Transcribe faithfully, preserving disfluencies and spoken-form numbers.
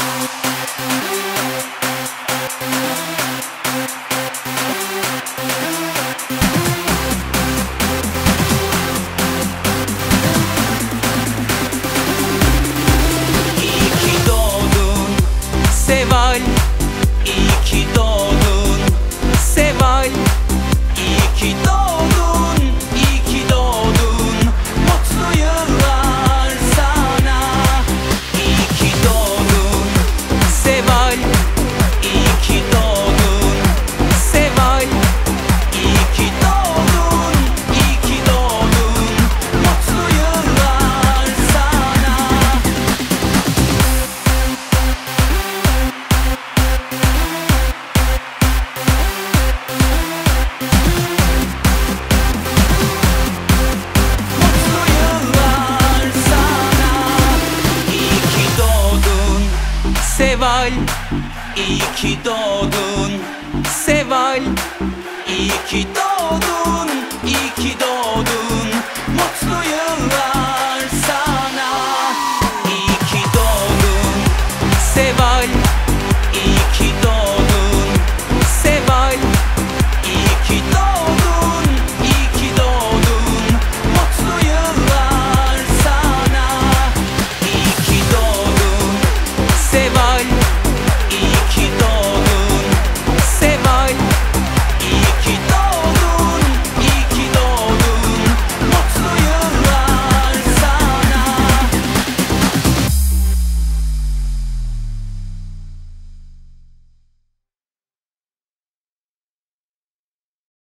Seval, iyi ki doğdun. Seval, iyi ki doğdun, iyi ki doğdun. Mutlu yıllar sana. İyi ki doğdun. Seval, iyi ki doğdun. Seval, iyi ki doğdun, iyi ki doğdun. Mutlu yıllar sana. Seval, iyi ki doğdun. Seval, iyi ki doğdun.